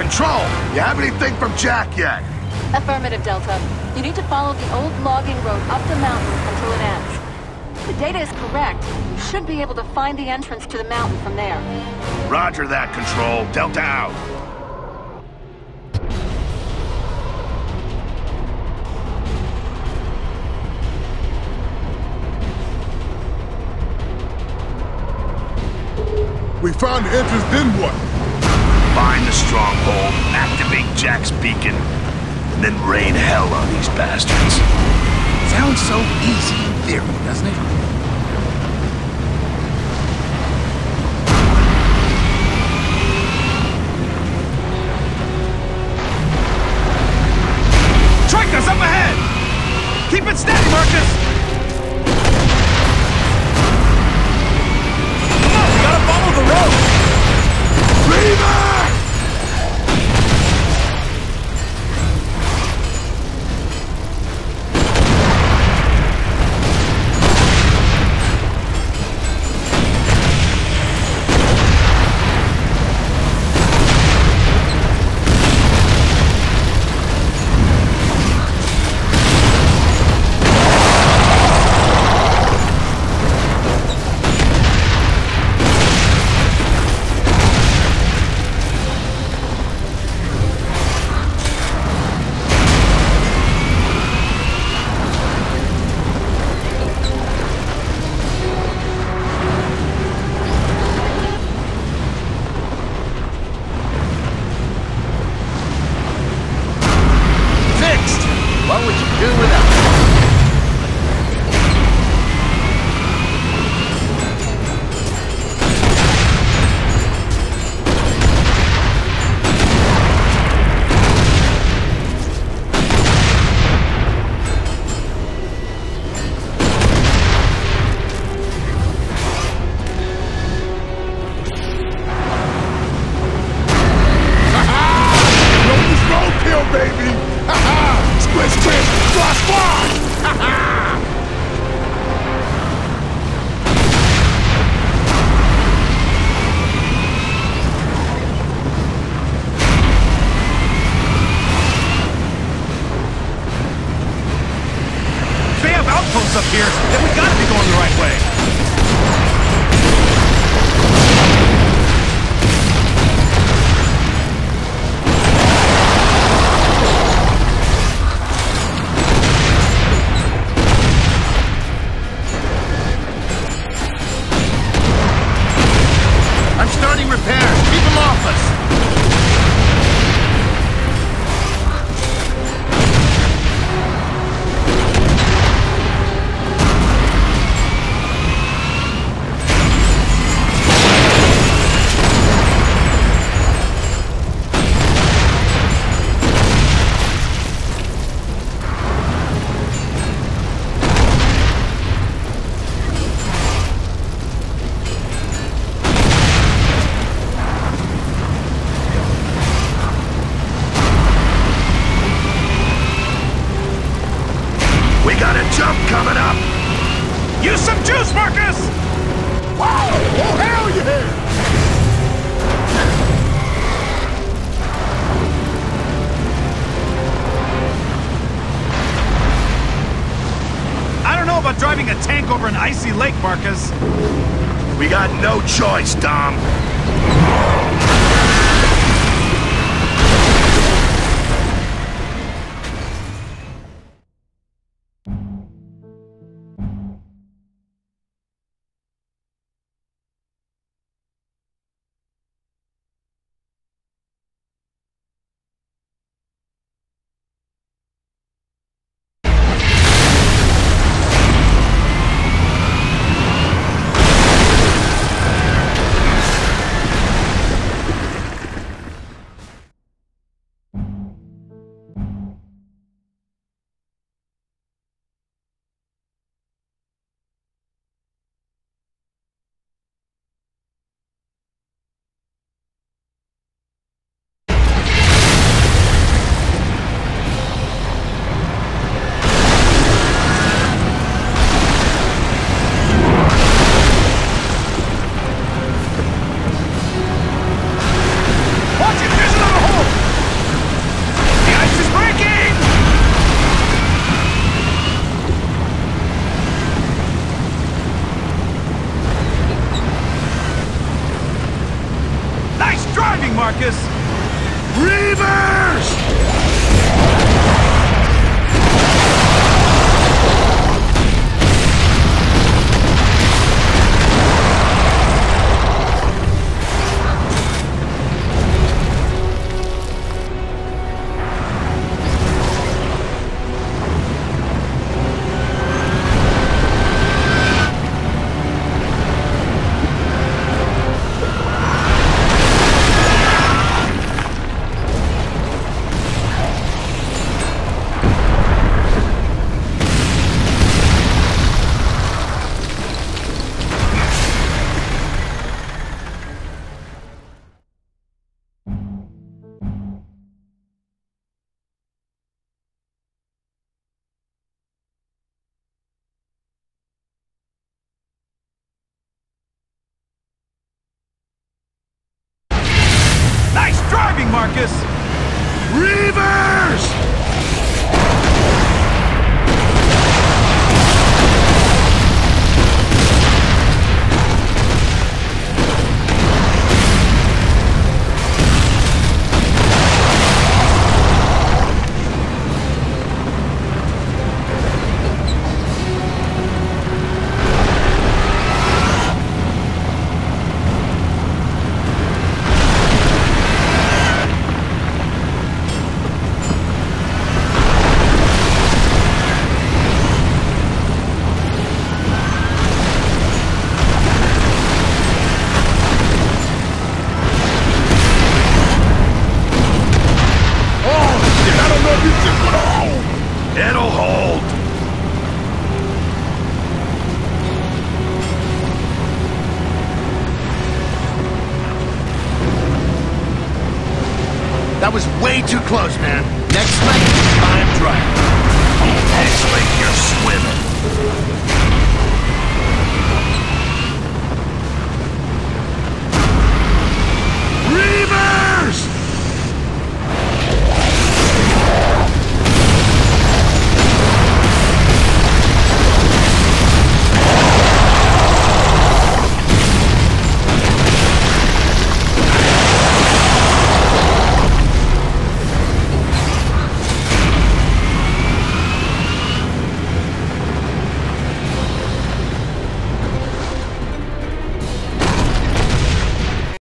Control, you have anything from Jack yet? Affirmative, Delta. You need to follow the old logging road up the mountain until it ends. If the data is correct, you should be able to find the entrance to the mountain from there. Roger that, Control. Delta out. We found the entrance, then what? Find the stronghold, activate Jack's beacon, and then rain hell on these bastards. Sounds so easy in theory, doesn't it? Tricus up ahead! Keep it steady, Marcus! Come on, we gotta follow the road! Reaver! What would you do without it? Up here, then we gotta be going the right way. I'm starting repairs. Keep them off us. We got a jump coming up! Use some juice, Marcus! Wow! Oh, hell yeah! I don't know about driving a tank over an icy lake, Marcus. We got no choice, Dom. Marcus! Reavers! Nice driving, Marcus! Reavers! It'll hold! That was way too close, man. Next lane, I'm driving. Next lane, you're swimming.